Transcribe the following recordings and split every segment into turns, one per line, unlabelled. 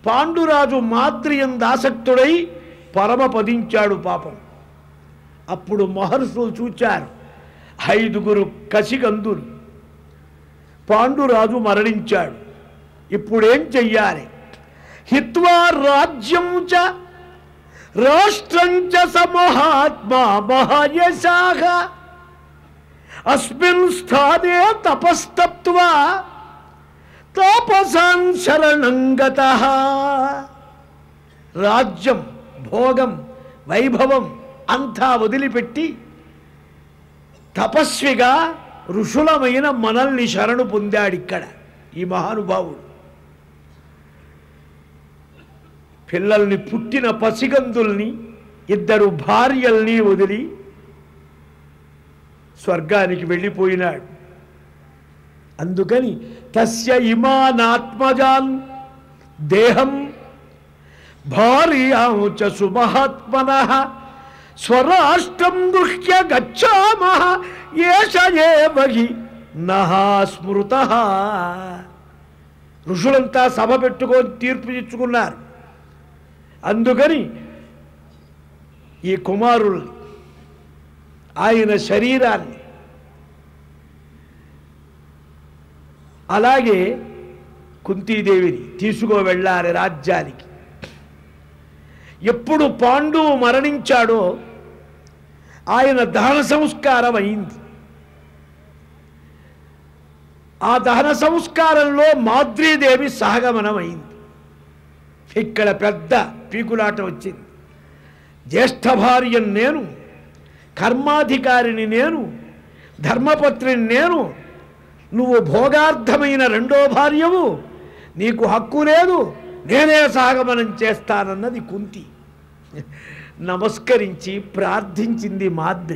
పాండురాజు మాద్రియందు ఆసక్తుడై పరమపదించాడు పాపం. అప్పుడు మహర్షులు చూచారు, 5 కసిగందులు. పాండురాజు మరణించాడు. ఇప్పుడేం చెయ్యాలి? హిత్వా రాజ్యం చ రాష్ట్రం చ సమహాత్మా మహాయశాః అస్మిన్ స్థానే తపస్తప్త్వా తాపసాన్ శరణం గతః. రాజ్యం, భోగం, వైభవం అంతా వదిలిపెట్టి తపస్విగా ఋషులమైన మనల్ని శరణు పొందాడిక్కడ ఈ మహానుభావుడు. పిల్లల్ని, పుట్టిన పసిగందుల్ని, 2 భార్యల్ని వదిలి స్వర్గానికి వెళ్ళిపోయినాడు. అందుకని తస్య ఇమానాత్మజాన్ దేహం భార్యాం చ సుమహాత్మనః స్వరాష్ట్రం గృహ్య గచ్చామః ఏష ఏవ హి నః స్మృతః. ఋషులంతా సభ పెట్టుకొని తీర్పు ఇచ్చుకున్నారు. అందుకని ఈ కుమారుల్ని, ఆయన శరీరాన్ని, అలాగే కుంతీదేవిని తీసుకువెళ్ళాలి రాజ్యానికి. ఎప్పుడు పాండువు మరణించాడో ఆయన దహన సంస్కారం అయింది. ఆ దహన సంస్కారంలో మాద్రీదేవి సహగమనం అయింది. ఇక్కడ పెద్ద పీకులాట వచ్చింది. జ్యేష్ఠ భార్యను నేను, కర్మాధికారిని నేను, ధర్మపత్రిని నేను, నువ్వు భోగార్థమైన 2వ భార్యవు, నీకు హక్కు లేదు, నేనే సహగమనం చేస్తానన్నది కుంతి. నమస్కరించి ప్రార్థించింది మాద్రి.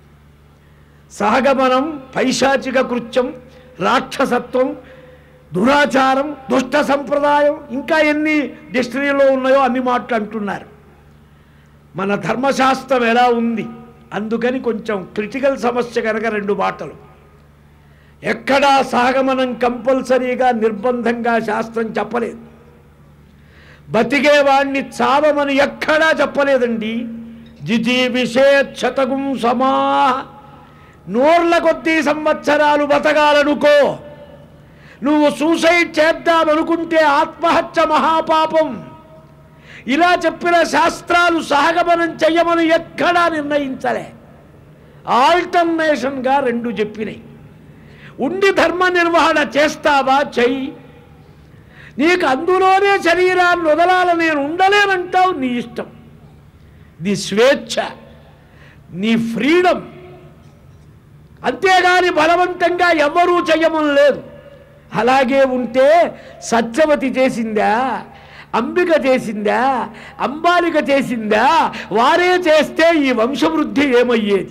సహగమనం పైశాచిక కృత్యం, రాక్షసత్వం, దురాచారం, దుష్ట సంప్రదాయం, ఇంకా ఎన్ని డిక్షనరీలో ఉన్నాయో అన్ని మాటలు అంటున్నారు. మన ధర్మశాస్త్రం ఎలా ఉంది? అందుకని కొంచెం క్రిటికల్ సమస్య కనుక 2 మాటలు. ఎక్కడా సహగమనం కంపల్సరీగా నిర్బంధంగా శాస్త్రం చెప్పలేదు. బతికేవాణ్ణి చావమని ఎక్కడా చెప్పలేదండి. జిజీవిషేక్షతగుం సమా, నూర్ల కొద్దీ సంవత్సరాలు బతకాలనుకో, నువ్వు సూసైడ్ చేద్దామనుకుంటే ఆత్మహత్య మహాపాపం. ఇలా చెప్పిన శాస్త్రాలు సహగమనం చెయ్యమని ఎక్కడా నిర్ణయించలే. ఆల్టర్నేషన్గా 2 చెప్పినాయి. ఉండి ధర్మ నిర్వహణ చేస్తావా, చెయ్యి. నీకు అందులోనే శరీరాన్ని వదలాలని నేను ఉండలేనంటావు, నీ ఇష్టం. నీ స్వేచ్ఛ, నీ ఫ్రీడమ్. అంతేగాని బలవంతంగా ఎవరూ చెయ్యమని లేదు. అలాగే ఉంటే సత్యవతి చేసిందా, అంబిక చేసిందా, అంబాలిక చేసిందా? వారే చేస్తే ఈ వంశవృద్ధి ఏమయ్యేది?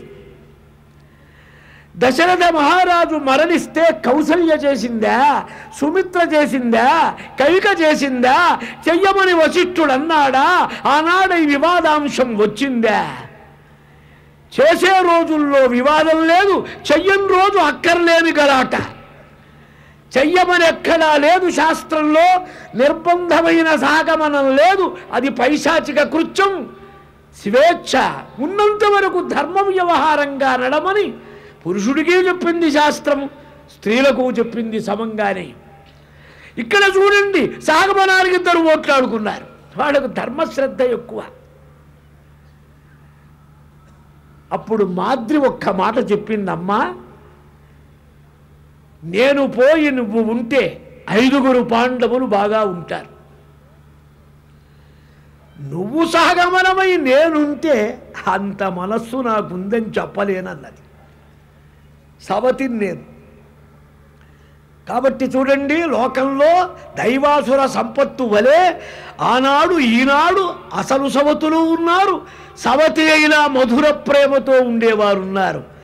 దశరథ మహారాజు మరణిస్తే కౌసల్య చేసిందా, సుమిత్ర చేసిందా, కైక చేసిందా? చెయ్యమని వశిష్ఠుడు అన్నాడా? ఆనాడు ఈ వివాదాంశం వచ్చిందా? చేసే రోజుల్లో వివాదం లేదు, చెయ్యని రోజు అక్కర్లేని గలాట. చెయ్యమని ఎక్కడా లేదు శాస్త్రంలో. నిర్బంధమైన సహగమనం లేదు, అది పైశాచిక కృత్యం. స్వేచ్ఛ ఉన్నంత వరకు ధర్మ వ్యవహారంగా నడమని పురుషుడికి చెప్పింది శాస్త్రం, స్త్రీలకు చెప్పింది సమంగానే. ఇక్కడ చూడండి, సహగమనానికి 2 ఓట్లాడుకున్నారు. వాళ్ళకు ధర్మశ్రద్ధ ఎక్కువ. అప్పుడు మాద్రి ఒక్క మాట చెప్పిందమ్మా, నేను పోయి నువ్వు ఉంటే 5 పాండవులు బాగా ఉంటారు. నువ్వు సహగమనమై నేనుంటే అంత మనస్సు నాకుందని చెప్పలేనన్నది సవతిని నేను. కాబట్టి చూడండి, లోకంలో దైవాసుర సంపత్తు వలె ఆనాడు ఈనాడు అసలు సవతులు ఉన్నారు, సవతి అయినా మధుర ప్రేమతో ఉండేవారు ఉన్నారు.